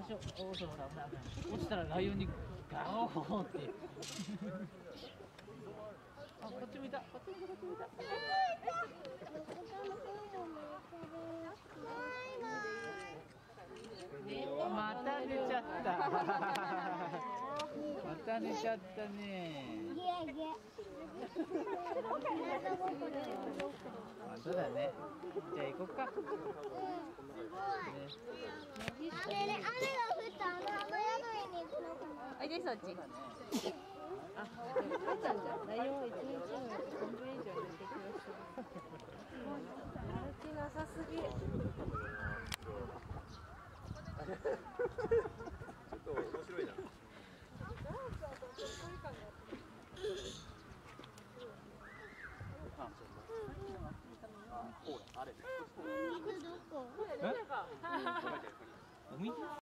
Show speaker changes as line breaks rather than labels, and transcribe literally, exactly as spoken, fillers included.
しょ。おお、そうだ、危ない危ない。落ちたらライオンにガオーって。あ、こっち向いた。こっち向いた。こっち向いた。また寝ちゃった。また寝ちゃったね。あ、そうだね。じゃあ行こっか。ね、
あれね、雨が降ったあの雨宿りに行くのかな。
あ、でそっち。あ、あったんじゃん。ライオン一日の半分以上寝てきました。歩きなさすぎ。
ちょっと面白いな。あれ。
どこ？
海？